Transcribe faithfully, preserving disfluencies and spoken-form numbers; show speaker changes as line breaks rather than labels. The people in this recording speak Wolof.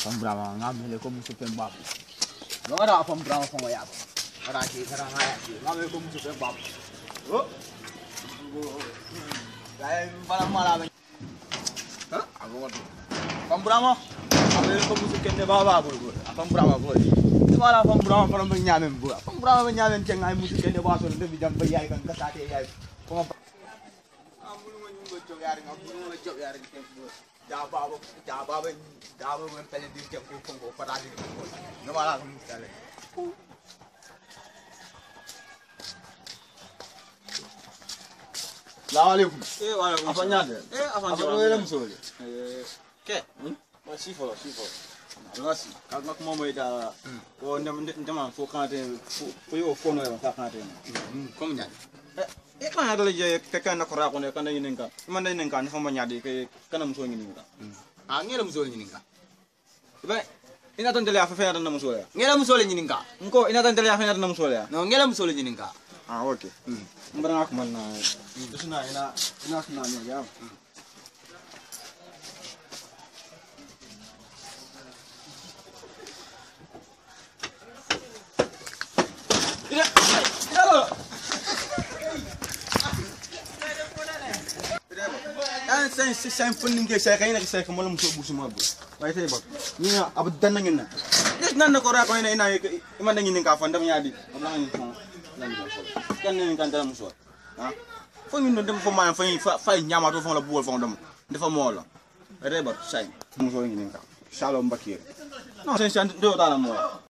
Fam brava ngamele ko musu pen babu. Lo ada fam brava fam ya. Ora ki kara ngaya ki. Ngamele ko musu pen babu. Oh. Lai barang mala. Ha? Aku wadu. Fam brava. Ngamele ko musu ken baba bol bol. Fam brava bol. Wala fam brava fam nyamem bu. Fam brava nyamem ceng ay musu ken ba so de bi jam ba yaay kan kasate yaay. Ko amulu mo ñu jox yaari nga bu mo jox yaari ken Jababa, Jababa, Jababa, and Pellet did get from Paradi. No matter who tell it. Lawali, eh, Afanyade, eh, Afanyade, eh, Cat, my seafood, seafood. Rossi, I'll knock more way down. Or never for counting for your phone or counting. Come down. Eh kan ada je kekan nak korak ni kan ini nengka. Mana ini nengka ni forma nyadi ke kan musuh ini nengka. Ah ngela musuh ini nengka. Baik. Ina tan tele afa ada musuh ya. Ngela musuh ini nengka. Engko ina tan tele afa ada musuh ya. No ngela musuh ini nengka. Ah okey. Hmm. Mbarang aku mana. Terus na ina ina senanya ya. Ina. Ina lo. An sen sen funding ke saya kaina ke saya kemalam musuh busu mabu. Baik saya bak. Ni abadan na ngina. Yes nan na kora ko ina ina iman na nginin ka fanda myadi. Ablang ni ko. Kan ni kan dalam musuh. Ha? Fo ngin dem fo man fa fa nyama to fo la buol fo dem. Defa mo la. Baik bak sai. Musuh nginin ka. Shalom bakir. No sen sen do ta la mo.